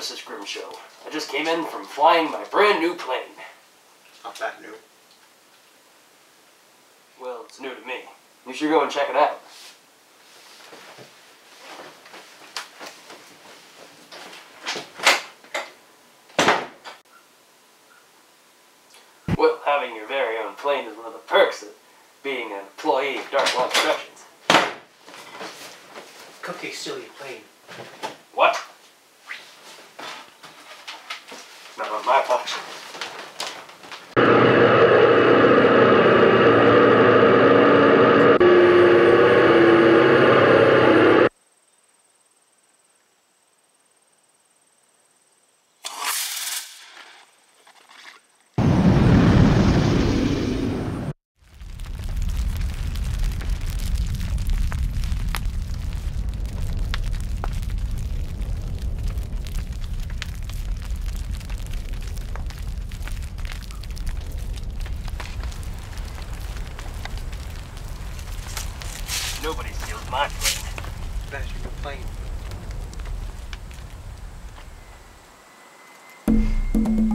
Nemesis Grimm show. I just came in from flying my brand new plane. Not that new. Well, it's new to me. You should go and check it out. Well, having your very own plane is one of the perks of being an employee of Dark Launch Productions. Cookie, steal your plane. What? Not on my watch. Nobody steals my plane. That's your plane.